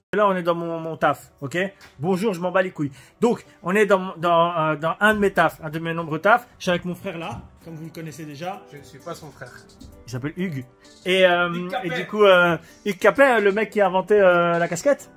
Là, on est dans mon taf, ok? Bonjour, je m'en bats les couilles. Donc, on est dans un de mes tafs, un de mes nombreux tafs. Je suis avec mon frère là, comme vous le connaissez déjà. Je ne suis pas son frère. Il s'appelle Hugues. Et du coup, Hugues Capet, le mec qui a inventé la casquette.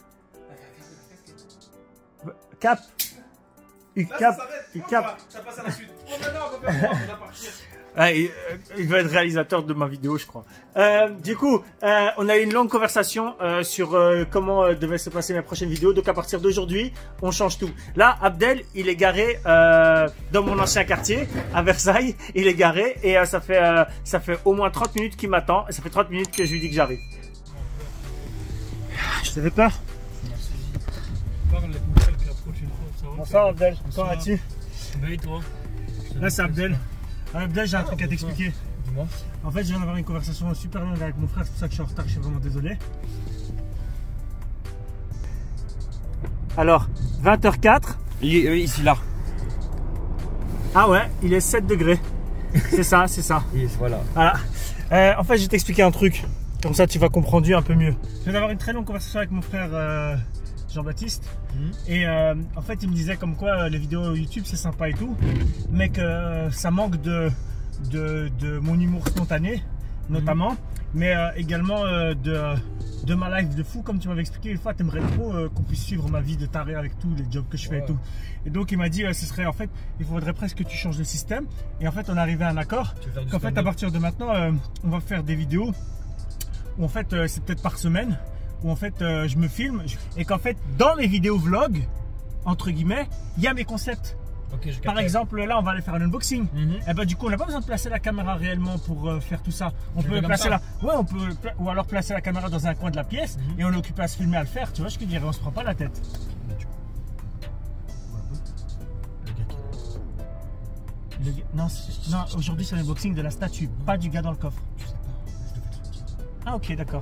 Ouais. Cap. Hugues Cap. Hugues Cap. Ça passe à la suite. Oh, maintenant, on va faire quoi? On va partir. Ouais, il va être réalisateur de ma vidéo, je crois. Du coup, on a eu une longue conversation sur comment devaient se passer mes prochaines vidéos. Donc à partir d'aujourd'hui, on change tout. Là, Abdel, il est garé dans mon ancien quartier, à Versailles. Il est garé et ça fait au moins 30 minutes qu'il m'attend. Et ça fait 30 minutes que je lui dis que j'arrive. Je t'avais peur. Bonsoir Abdel, comment vas-tu? Oui, toi. Là, c'est Abdel. Abdel, j'ai un truc à t'expliquer. Dis-moi. En fait, je viens d'avoir une conversation super longue avec mon frère, c'est pour ça que je suis en retard, je suis vraiment désolé. Alors, 20h04. Ici, là. Ah ouais, il est 7 degrés. C'est ça, c'est ça. Yes, voilà. Voilà. En fait, je vais t'expliquer un truc. Comme ça, tu vas comprendre un peu mieux. Je viens d'avoir une très longue conversation avec mon frère Jean-Baptiste. Et en fait, il me disait comme quoi les vidéos YouTube, c'est sympa et tout. Mais que ça manque de mon humour spontané, notamment. Mais également de ma life de fou, comme tu m'avais expliqué une fois. Tu aimerais trop qu'on puisse suivre ma vie de taré avec tous les jobs que je fais et tout. Et donc il m'a dit ce serait en fait, il faudrait presque que tu changes de système. Et en fait on est arrivé à un accord qu'en fait à partir de maintenant on va faire des vidéos où en fait c'est peut-être par semaine, où en fait je me filme et qu'en fait dans mes vidéos vlogs entre guillemets il y a mes concepts. Okay, par exemple, là, on va aller faire un unboxing. Et bah, du coup, on n'a pas besoin de placer la caméra réellement pour faire tout ça. On peut placer ou alors placer la caméra dans un coin de la pièce et on est occupé à se filmer à le faire. Tu vois ce que je dirais? On se prend pas la tête. Non, aujourd'hui, c'est l'unboxing de la statue, pas du gars dans le coffre. Je sais pas, je le fais tranquille. Ah, ok, d'accord.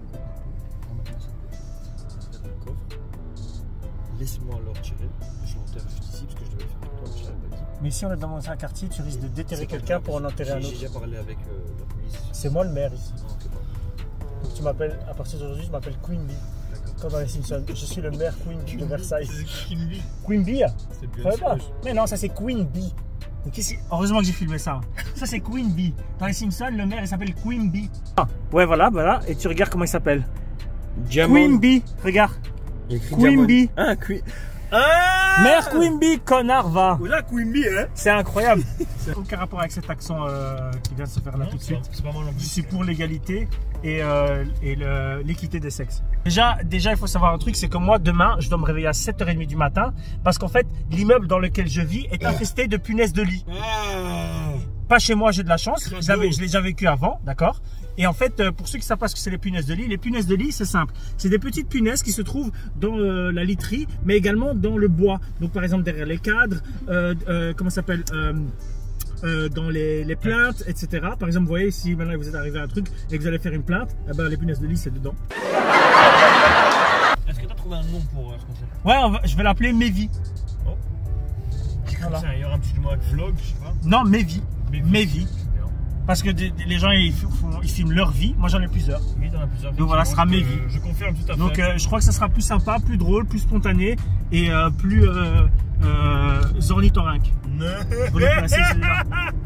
Laisse-moi le retirer. Je l'enterre juste ici parce que je devais le faire avec toi, mais je l'avais pas dit. Mais si on est dans un quartier, tu risques de déterrer quelqu'un pour en enterrer un autre. J'ai déjà parlé avec la police. C'est moi le maire ici. Non, c'est pas. Donc tu m'appelles, à partir d'aujourd'hui, je m'appelle Queen Bee. Comme dans les Simpsons. Je suis le maire Queen Bee de Versailles. C'est Queen Bee. Queen Bee? C'est bien pas. Mais non, ça c'est Queen Bee. Donc ici, heureusement que j'ai filmé ça. Ça c'est Queen Bee. Dans les Simpsons, le maire il s'appelle Queen Bee. Ah, ouais, voilà. Et tu regardes comment il s'appelle. Queen Bee. Regarde. Queen Bee. Ah, Queen. Mère Queen Bee, connard, va. Là, Queen Bee, hein. C'est incroyable. Aucun rapport avec cet accent qui vient de se faire là tout de suite. C'est pas mal en plus. Je suis pour l'égalité et l'équité des sexes. Déjà, il faut savoir un truc, c'est que moi, demain, je dois me réveiller à 7h30 du matin parce qu'en fait, l'immeuble dans lequel je vis est infesté de punaises de lit. Pas chez moi, j'ai de la chance. Je l'ai déjà vécu avant, d'accord? Et en fait, pour ceux qui ne savent pas ce que c'est les punaises de lit, c'est simple. C'est des petites punaises qui se trouvent dans la literie, mais également dans le bois. Donc par exemple derrière les cadres, comment ça s'appelle, dans les plaintes, etc. Par exemple, vous voyez, si maintenant vous êtes arrivé à un truc et que vous allez faire une plainte, eh ben, les punaises de lit, c'est dedans. Est-ce que tu as trouvé un nom pour ce concept? Ouais, je vais l'appeler Mévi. Oh. Voilà. Il y aura un petit mot avec vlog, je sais pas. Non, Mévi. Mévi. Parce que les gens ils filment leur vie, moi j'en ai plusieurs. Oui, t'en as plusieurs. Donc voilà, ce sera mes vies. Je confirme tout à fait. Donc je crois que ça sera plus sympa, plus drôle, plus spontané et plus ornithorynque. Vous le placez celui-là.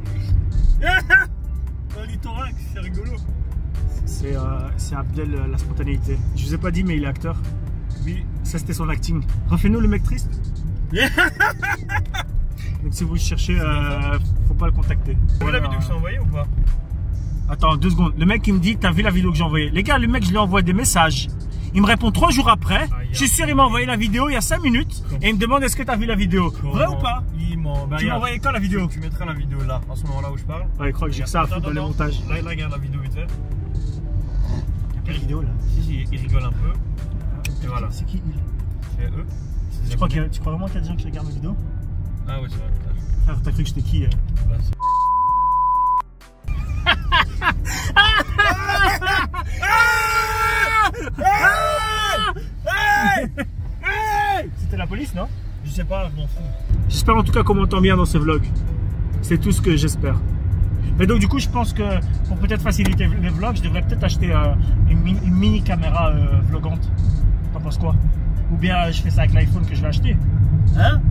Ornithorynque, c'est rigolo. C'est Abdel la spontanéité. Je vous ai pas dit mais il est acteur. Oui, ça c'était son acting. Refais-nous le mec triste. Donc si vous le cherchez, faut pas le contacter. T'as vu la vidéo que je t'ai envoyée ou pas? Attends, 2 secondes. Le mec il me dit, t'as vu la vidéo que j'ai envoyée? Les gars, le mec je lui envoie des messages. Il me répond 3 jours après. Je suis sûr il m'a envoyé la vidéo il y a 5 minutes. Et il me demande est-ce que t'as vu la vidéo? Vrai ou pas? Tu m'as envoyé quand la vidéo? Tu mettras la vidéo là, en ce moment-là où je parle. Ouais, il croit que j'ai que ça à foutre dans les montages. Là, regarde la vidéo vite fait. Quelle vidéo là? Si, il rigole un peu. Et voilà. C'est qui il? C'est eux. Tu crois vraiment qu'il y a des gens qui regardent mes vidéos? Ah ouais, c'est vrai. Frère, t'as cru que j'étais qui? C'était la police, non? Je sais pas, je m'en fous. J'espère en tout cas qu'on m'entend bien dans ce vlog. C'est tout ce que j'espère. Mais donc du coup, je pense que pour peut-être faciliter les vlogs, je devrais peut-être acheter une mini caméra vlogante. T'en penses quoi? Ou bien je fais ça avec l'iPhone que je vais acheter. Hein?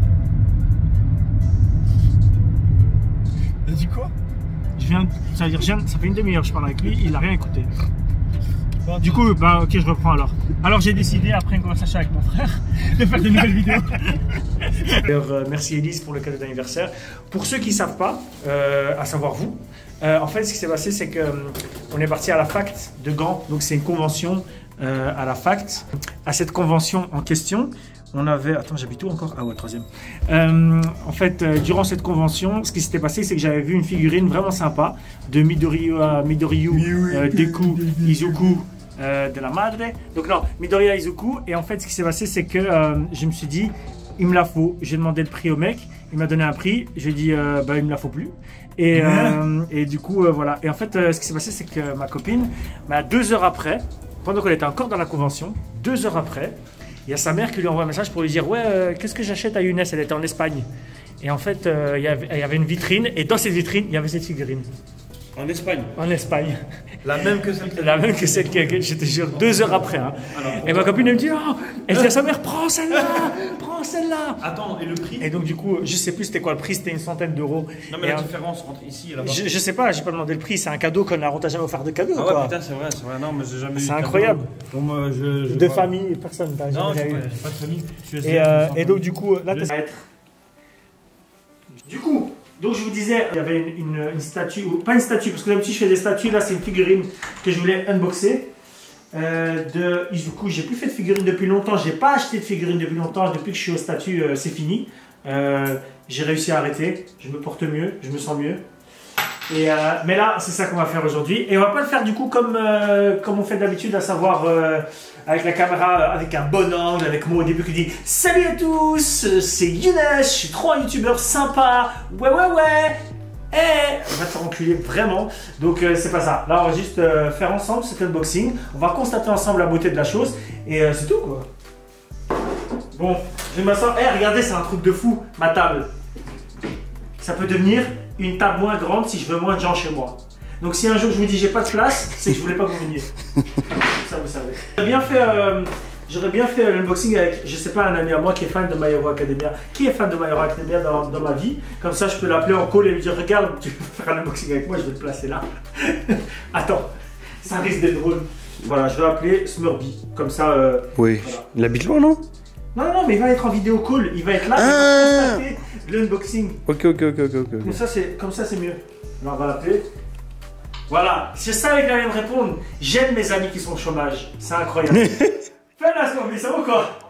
T'as dit quoi? Ça veut dire, ça fait une demi-heure que je parle avec lui, il a rien écouté. Du coup, bah ok, je reprends alors. Alors j'ai décidé, après une conversation avec mon frère, de faire de nouvelles vidéos. Merci Elise pour le cadeau d'anniversaire. Pour ceux qui ne savent pas, à savoir vous, en fait ce qui s'est passé c'est qu'on est parti à la FACT de Gand, donc c'est une convention à la FACT. À cette convention en question, on avait... Attends, j'habite où encore? Ah ouais, troisième. En fait, durant cette convention, ce qui s'était passé, c'est que j'avais vu une figurine vraiment sympa de Midoriya Deku Izuku de la Madre. Donc non, Midoriya Izuku. Et en fait, ce qui s'est passé, c'est que je me suis dit, il me la faut. J'ai demandé le prix au mec, il m'a donné un prix. J'ai dit, bah, il me la faut plus. Et du coup, voilà. Et en fait, ce qui s'est passé, c'est que ma copine, bah, 2 heures après, pendant qu'elle était encore dans la convention, 2 heures après, il y a sa mère qui lui envoie un message pour lui dire ouais, qu'est-ce que j'achète à Younes? Elle était en Espagne. Et en fait, il y avait une vitrine, et dans cette vitrine, il y avait cette figurine. En Espagne? En Espagne. La même que celle La même que celle que je te jure, 2 heures après. Hein. Et ma copine elle me dit oh, elle dit à sa mère prends celle-là, prends celle-là. Attends, et le prix? Et donc du coup, je sais plus c'était quoi le prix, c'était une centaine d'euros. Non mais la différence entre ici et là-bas. Je sais pas, j'ai pas demandé le prix, c'est un cadeau qu'on t'a jamais offert de cadeau. Ah quoi. ouais putain c'est vrai, non mais j'ai jamais eu. C'est incroyable. Bon, moi, de famille, personne. Non, j'ai pas de famille. Et donc du coup, là t'as être. Du coup. Donc je vous disais, il y avait une statue, ou pas une statue, parce que d'habitude je fais des statues, là c'est une figurine que je voulais unboxer de Izuku. J'ai plus fait de figurine depuis longtemps, j'ai pas acheté de figurine depuis longtemps, depuis que je suis au statut c'est fini. J'ai réussi à arrêter, je me porte mieux, je me sens mieux. Mais là c'est ça qu'on va faire aujourd'hui. Et on va pas le faire du coup comme on fait d'habitude, à savoir avec la caméra, avec un bon angle, avec moi au début qui dit salut à tous, c'est Younes, je suis trop un youtubeur sympa, ouais, on va te faire enculer vraiment, donc c'est pas ça. Là on va juste faire ensemble cet unboxing, on va constater ensemble la beauté de la chose, et c'est tout quoi. Bon, je vais m'asseoir, regardez c'est un truc de fou, ma table. Ça peut devenir une table moins grande si je veux moins de gens chez moi. Donc si un jour je vous dis j'ai pas de place, c'est que je voulais pas que vous veniez. Ça vous savez. J'aurais bien fait l'unboxing avec, je sais pas, un ami à moi qui est fan de My Hero Academia. Qui est fan de My Hero Academia dans ma vie? Comme ça je peux l'appeler en call et lui dire regarde, tu veux faire un unboxing avec moi, je vais te placer là. Attends, ça risque d'être drôle. Voilà, je vais appeler Smurby. Comme ça... oui, voilà. Il habite loin non? Non, mais il va être en vidéo call, il va être là, il va constater l'unboxing. Ok. Comme ça c'est mieux. Alors on va l'appeler. Voilà, je savais qu'il allait me répondre. J'aime mes amis qui sont au chômage. C'est incroyable. Fais-la, Smurby, ça va ou quoi?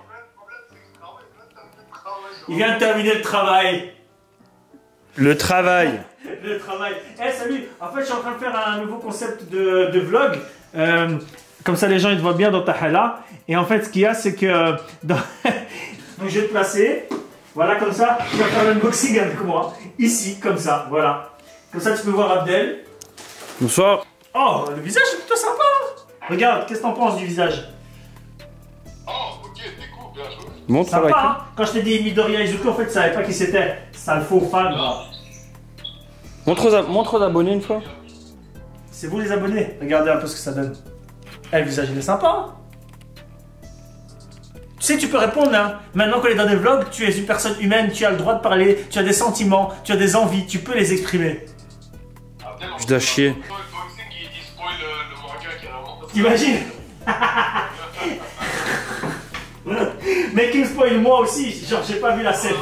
Il vient de terminer le travail. Le travail. Le travail. Salut. En fait, je suis en train de faire un nouveau concept de vlog. Comme ça, les gens ils te voient bien dans ta hala. Et en fait, ce qu'il y a, c'est que... Donc, je vais te placer. Voilà, comme ça. Tu vas faire l'unboxing avec moi. Ici, comme ça. Voilà. Comme ça, tu peux voir Abdel. Bonsoir. Oh, le visage est plutôt sympa. Regarde, qu'est-ce que t'en penses du visage? Oh, ok, t'es cool, bien joué. Montre ça. Hein. Quand je t'ai dit Midoriya Izuku, en fait, tu savais pas qui c'était. C'est un faux fan. Montre aux abonnés une fois. C'est vous les abonnés. Regardez un peu ce que ça donne. Le visage, il est sympa. Tu sais, tu peux répondre, hein. Maintenant qu'on est dans des vlogs, tu es une personne humaine, tu as le droit de parler, tu as des sentiments, tu as des envies, tu peux les exprimer. Je dois chier. T'imagines? Mais qui me spoil moi aussi, genre j'ai pas vu la scène.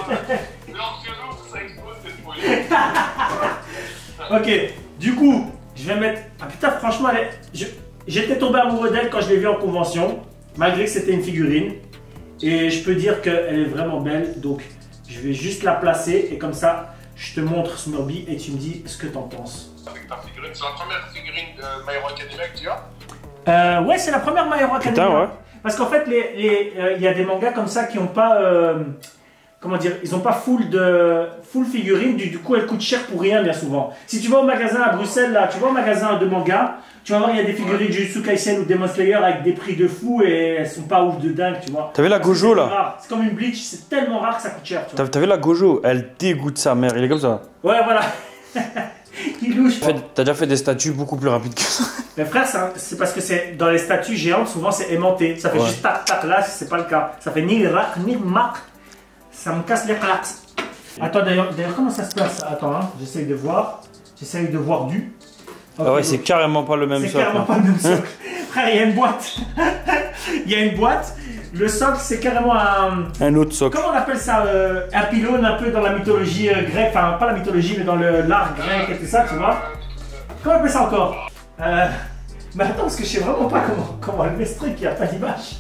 Ok, du coup, je vais mettre... Ah putain, franchement, j'étais tombé amoureux d'elle quand je l'ai vue en convention, malgré que c'était une figurine. Et je peux dire qu'elle est vraiment belle, donc je vais juste la placer et comme ça, je te montre Smurby et tu me dis ce que t'en penses. Avec ta figurine, c'est la première figurine de My Hero Academia que tu as? Ouais, c'est la première My Hero Academia. Putain, ouais. Parce qu'en fait, il y a des mangas comme ça qui n'ont pas... comment dire? Ils n'ont pas full figurines, du coup elles coûtent cher pour rien bien souvent. Si tu vas au magasin à Bruxelles, là, tu vas au magasin de manga, tu vas voir, il y a des figurines Jujutsu Kaisen ou Demon Slayer avec des prix de fou et elles sont pas ouf de dingue, tu vois. T'as vu la Gojo là? C'est comme une Bleach, c'est tellement rare que ça coûte cher, tu vois. T'as vu la Gojo? Elle dégoûte sa mère, il est comme ça. Ouais, voilà. Il louche. T'as déjà fait des statues beaucoup plus rapides que ça. Mais frère, c'est parce que c'est dans les statues géantes, souvent c'est aimanté. Ça fait juste tac tac, là c'est pas le cas. Ça fait ni rak ni mak. Ça me casse les claques. Attends, d'ailleurs, comment ça se passe? Attends, hein, j'essaye de voir. J'essaye de voir du. Okay, ah ouais, c'est carrément pas le même socle. C'est carrément pas le même socle. Frère, il y a une boîte. Il y a une boîte. Le socle, c'est carrément un autre socle. Comment on appelle ça? Un pylône un peu dans la mythologie grecque. Enfin, pas la mythologie, mais dans l'art grec et tout ça, tu vois. Comment on appelle ça encore? Mais attends, parce que je sais vraiment pas comment enlever ce truc, il n'y a pas d'image.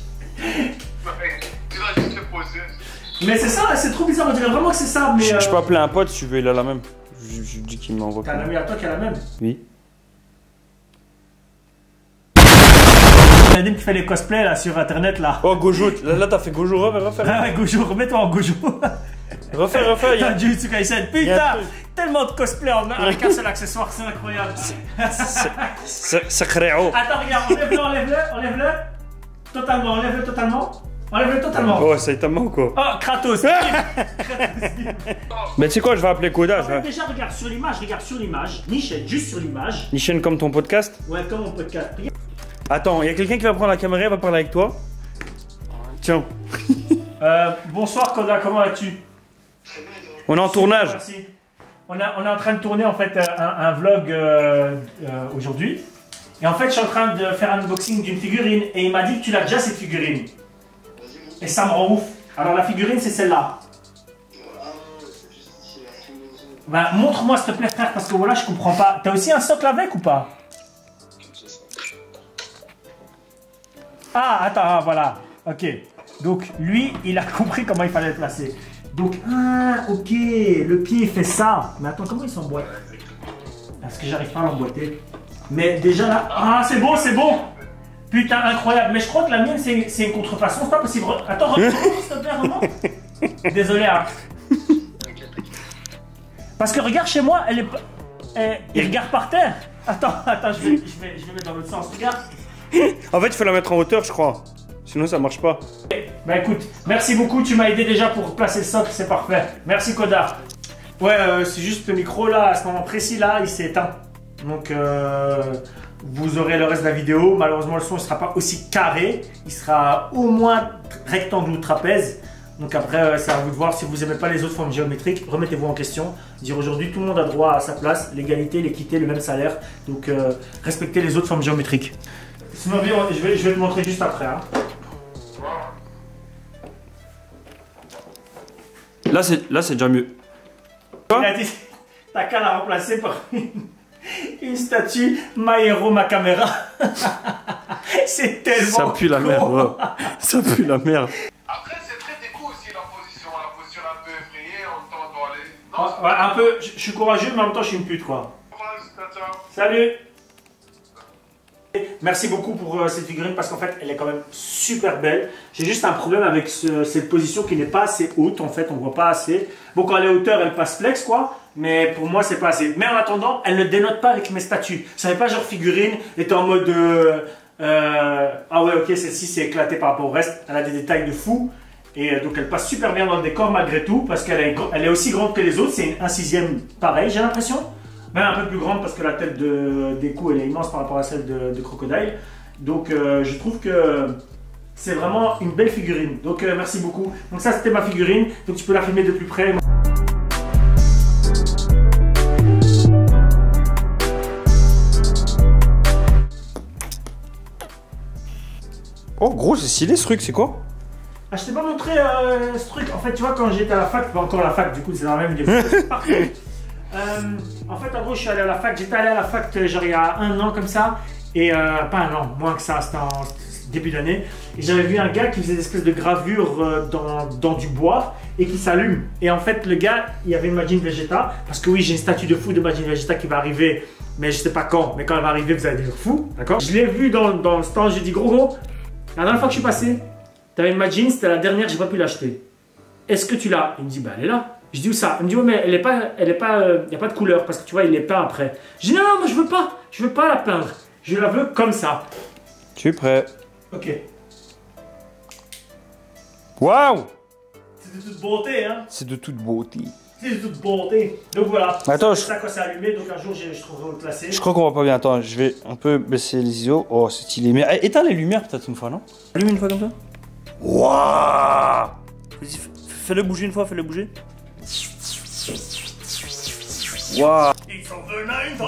Mais c'est ça, c'est trop bizarre, on dirait vraiment que c'est ça. Mais je peux appeler un pote si tu veux, il a la même. Je dis qu'il m'envoie. T'as un ami à toi qui a la même? Oui. Nadim qui fait les cosplays là sur internet là. Oh Gojo, là t'as fait Gojo, refais. Ah ouais, Gojo, remets-toi en Gojo. Refais. T'as Jujutsu Kaisen, putain, tellement de cosplay avec un seul accessoire, c'est incroyable. Sacré haut. Attends, regarde, enlève-le. Totalement, enlève-le totalement. Oh, ça t'a manqué quoi. Oh, Kratos. Mais tu sais quoi, je vais appeler Koda. Déjà, regarde sur l'image. Nichen, juste sur l'image. Nichen comme ton podcast? Ouais, comme mon podcast. Attends, il y a quelqu'un qui va prendre la caméra, il va parler avec toi. Tiens. Bonsoir Koda, comment vas-tu? On est en tournage. Merci. On est en train de tourner en fait un vlog aujourd'hui. Et en fait, je suis en train de faire un unboxing d'une figurine. Et il m'a dit que tu l'as déjà cette figurine. Et ça me rend ouf. Alors la figurine, c'est celle-là. Bah, montre-moi s'il te plaît frère, parce que voilà, je comprends pas. T'as aussi un socle avec ou pas? Ah, attends, voilà. Ok. Donc, lui, il a compris comment il fallait le placer. Donc, ah, ok. Le pied fait ça. Mais attends, comment il s'emboîte? Parce que j'arrive pas à l'emboîter. Mais déjà là. Ah, c'est bon. Putain, incroyable. Mais je crois que la mienne, c'est une contrefaçon. C'est pas possible. Attends, s'il te plaît, vraiment. Désolé, hein. Parce que regarde chez moi, elle est pas. Il regarde par terre. Attends, je vais mettre dans l'autre sens. Regarde. En fait, il faut la mettre en hauteur, je crois. Sinon, ça marche pas. Bah écoute, merci beaucoup. Tu m'as aidé déjà pour placer le socle, c'est parfait. Merci Koda. Ouais, c'est juste le micro là, à ce moment précis là, il s'est éteint. Donc, vous aurez le reste de la vidéo. Malheureusement, le son ne sera pas aussi carré. Il sera au moins rectangle ou trapèze. Donc après, c'est à vous de voir. Si vous n'aimez pas les autres formes géométriques, remettez-vous en question. Dire aujourd'hui, tout le monde a droit à sa place. L'égalité, l'équité, le même salaire. Donc, respectez les autres formes géométriques. Sinon, je vais te montrer juste après. Hein. Là, c'est déjà mieux. Il a dit, t'as qu'à la remplacer par une statue Maero ma caméra. C'est tellement. Ça pue la merde, ouais. Ça pue la merde. Après, c'est très déco aussi la position un peu effrayée, on tend dans les. Ah, ouais, un peu, je suis courageux, mais en même temps, je suis une pute, quoi. Salut! Merci beaucoup pour cette figurine parce qu'en fait elle est quand même super belle. J'ai juste un problème avec cette position qui n'est pas assez haute en fait, on voit pas assez. Bon, quand elle est hauteur elle passe flex quoi, mais pour moi c'est pas assez. Mais en attendant elle ne dénote pas avec mes statues. Ça n'est pas genre figurine était en mode ah ouais ok celle-ci c'est éclaté par rapport au reste. Elle a des détails de fou et donc elle passe super bien dans le décor malgré tout parce qu'elle est aussi grande que les autres. C'est un 6e pareil j'ai l'impression. Même un peu plus grande parce que la tête des coups elle est immense par rapport à celle de Crocodile. Donc je trouve que c'est vraiment une belle figurine. Donc merci beaucoup. Donc ça c'était ma figurine. Donc tu peux la filmer de plus près. Oh gros, c'est stylé ce truc, c'est quoi? Ah, je t'ai pas montré ce truc. En fait tu vois quand j'étais à la fac, pas encore à la fac du coup c'est dans la même vidéo. En fait, en gros, je suis allé à la fac. J'étais allé à la fac genre il y a 1 an comme ça. Et pas 1 an, moins que ça, c'était en début d'année. Et j'avais vu un gars qui faisait des espèces de gravures dans du bois et qui s'allume. Et en fait, le gars, il y avait une Majin Vegeta. Parce que oui, j'ai une statue de fou de Majin Vegeta qui va arriver. Mais je sais pas quand. Mais quand elle va arriver, vous allez dire fou. D'accord? Je l'ai vu dans le stand. J'ai dit gros, la dernière fois que je suis passé, t'avais une Majin, c'était la dernière, j'ai pas pu l'acheter. Est-ce que tu l'as? Il me dit, bah elle est là. Je dis où ça? Il me dit ouais mais il n'y a pas de couleur parce que tu vois il est peint après. Je dis non moi je veux pas la peindre. Je la veux comme ça. Tu es prêt? Ok. Waouh! C'est de toute beauté hein. C'est de toute beauté. C'est toute bonté. Donc voilà. Attends, c'est ça quand c'est allumé. Donc un jour, je trouverai où le placer. Je crois qu'on va pas bien. Attends, je vais un peu baisser les ISO. Oh, c'est stylé. Mais éteins les lumières peut-être une fois, non? Allume une fois comme ça. Waouh! Vas-y, fais-le bouger une fois, fais-le bouger. Waouh! It's over 9000!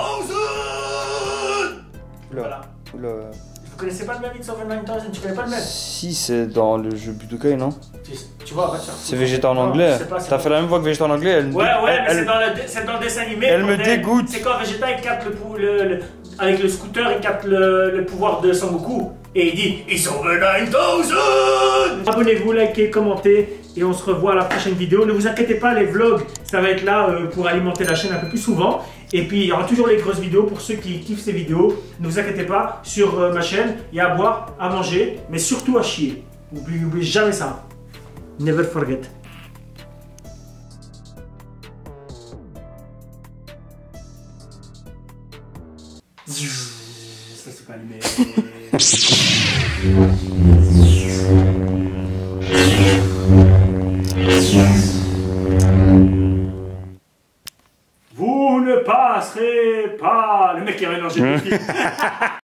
Voilà. Oula. Vous connaissez pas le même It's over 9000? Tu connais pas le même? Si, c'est dans le jeu Budokai, non? Tu vois, va te faire. C'est Vegeta en anglais. T'as fait la même voix que Vegeta en anglais. Ouais, mais c'est dans le dessin animé. Elle me dégoûte. C'est quand Vegeta il capte avec le scooter, il capte le pouvoir de Sangoku. Et il dit It's over 9000! Abonnez-vous, likez, commentez. Et on se revoit à la prochaine vidéo. Ne vous inquiétez pas, les vlogs, ça va être là pour alimenter la chaîne un peu plus souvent. Et puis il y aura toujours les grosses vidéos pour ceux qui kiffent ces vidéos. Ne vous inquiétez pas, sur ma chaîne, il y a à boire, à manger, mais surtout à chier. N'oubliez jamais ça. Never forget. Ça c'est pas allumé. Vous ne passerez pas. Le mec qui a mélangé le film.